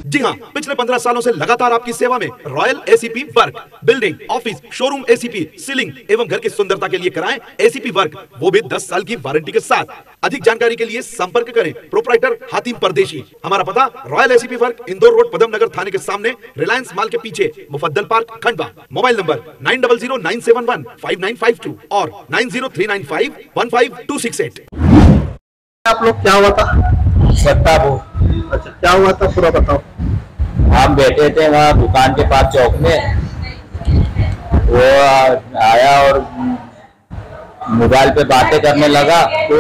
जी हाँ, पिछले 15 सालों से लगातार आपकी सेवा में royal ACP work, building, office, showroom ACP, ceiling एवं घर की सुंदरता के लिए कराएं एसीपी वर्क, वो भी 10 साल की वारंटी के साथ। अधिक जानकारी के लिए संपर्क करें प्रोप्राइटर हातिम परदेशी। हमारा पता royal ACP work, Indore road, Padam Nagar थाने के सामने, रिलायंस मॉल के पीछे, Mufaddal park, Khandwa. Mobile number 9009715952 और 9039515268। आप लोग क्या हुआ था? सत्ता वो। अच्छा, क्या हुआ था पूरा बताओ। हम बैठे थे वहाँ दुकान के पास चौक में, वो आया और मोबाइल पे बातें करने लगा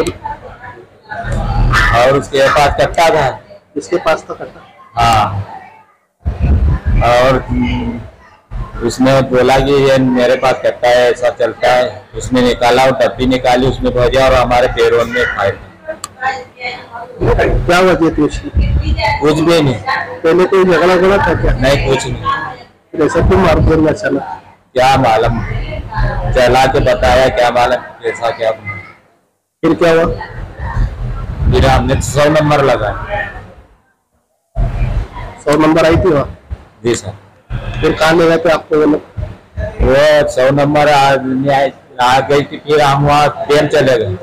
और उसके पास कट्टा था। इसके पास था कट्टा? हाँ, और उसने बोला कि ये मेरे पास कट्टा है, ऐसा चलता है। उसने निकाला और डब्बी निकाली, उसमें भजा और हमारे पैरों में फायर। क्या वजह थी उसकी? कुछ भी नहीं। पहले कोई झगड़ा था क्या? नहीं, कुछ नहीं। ऐसा क्यों मार दिया? ना चला क्या मालूम, चला के बताया, क्या मालूम ऐसा क्या। फिर क्या हुआ? फिर हमने 100 नंबर लगाया। 100 नंबर आई थी वहाँ? जी सर। फिर कहाँ ले गए थे आपको वो लोग? वो 100 नंबर आ गई थी, फिर हम वहाँ ट्रेन चले गए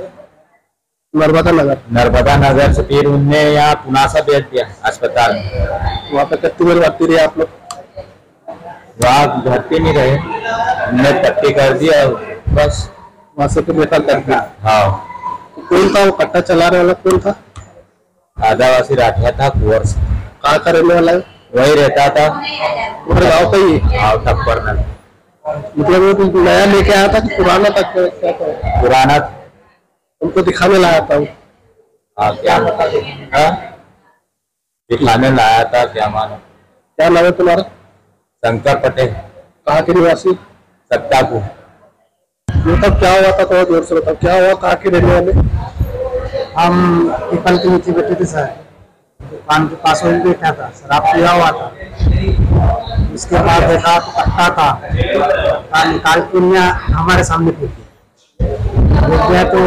नर्मदा नगर से। फिर उनने यहाँ पुनासा भेज दिया अस्पताल में। वहाँ पे कितनी देर भर्ती रहे आप लोग? वहाँ भर्ती नहीं रहे, हमने पट्टी कर दिया बस। वहाँ से फिर निकल कर दिया? हाँ। तो कौन था वो कट्टा चलाने वाला? कौन था? आदिवासी राठिया था, कुंवर से। कहाँ का रहने वाला है? वही रहता था, तुम्हारे गाँव का ही? हाँ, टप्पर में। मतलब वो नया लेके आया था कि पुराना था? क्या था? पुराना उनको दिखाने लाया था? हाँ, क्या दिखाने लाया था, क्या मानो। क्या नाम है तुम्हारा? शंकर पटेल। कहाँ के निवासी? सत्ता को। मतलब क्या हुआ था? थोड़ा जोर से बताओ, क्या हुआ? कहाँ के रहने वाले? हम पीपल के नीचे बैठे थे सर, दुकान के पास वही बैठा था, शराब पिया हुआ था। इसके बाद देखा तो कट्टा था, निकाल के हमारे सामने फेंक दिया। तो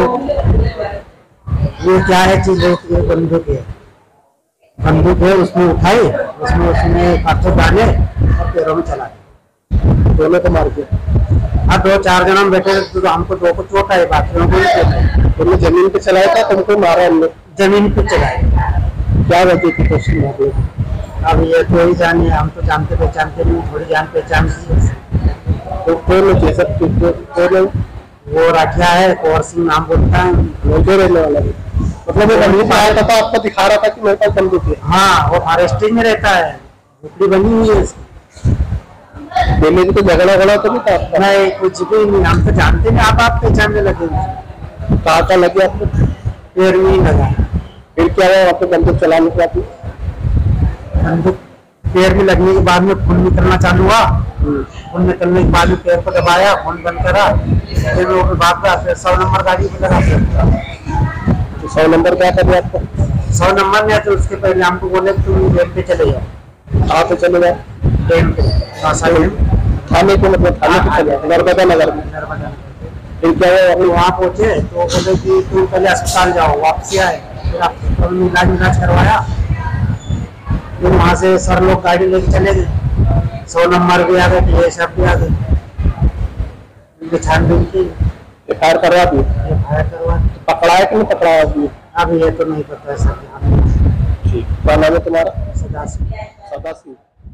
ये क्या है चीज? बंदूक है, बंदूक है, उसने उठाई, उसने काफी डाले और पैरों में चला दिया। दोनों को मार दिया? हाँ, 2-4 जन हम बैठे थे, तो हमको 2 को चोट आई, बाकियों को तुमने जमीन पे चलाया था? तुमको मारा हमने? जमीन पे चलाए। क्या वजह थी क्वेश्चन? अब ये तो ही जानिए, हम तो जानते पहचानते नहीं, थोड़ी जान पहचान। तो कौन है सब? वो राठिया है, कुंवर सिंह नाम बोलता है। लड़के रहने वाला है? मतलब वो बंदूक आया था, आपको दिखा रहा था कि मेरे पास बंदूक है? हाँ, वो फॉरेस्टिंग में रहता है, झोपड़ी बनी हुई है इसकी। पहले भी तो झगड़ा तो नहीं था? नहीं, कुछ भी नहीं, हम तो जानते नहीं, आप पहचानने लगे। कहाँ का लगे आपको? पैर में ही लगा। फिर क्या हुआ? आपको बंदूक चलाने के बाद? बंदूक पैर में लगने के बाद में खून निकलना चालू हुआ। खून निकलने के बाद में पैर को दबाया, खून बंद करा, फिर वो भाग गया। फिर 100 नंबर गाड़ी पे लगा। 100 नंबर क्या कर दिया आपको? 100 नंबर में तो उसके पहले हमको बोले तुम ट्रेन पे चले जाओ। कहाँ पे चले गए? ट्रेन पे थाने को? मतलब थाने पे चले गए? नर्मदा नगर में? फिर क्या हुआ? वहाँ पहुंचे तो बोले कि तुम पहले अस्पताल जाओ। वापसी आए, फिर आपको इलाज करवाया। फिर वहाँ से सर लोग गाड़ी लेके चले गए। 100 नंबर भी आ गए, ये सब भी आ गए। छानबीन की एफआईआर करवा दी? एफआईआर करवा। पकड़ाया कि नहीं पकड़ाया? अब ये तो नहीं पता है सर। ठीक, क्या नाम है तुम्हारा? सदाशिव। सदाशिव।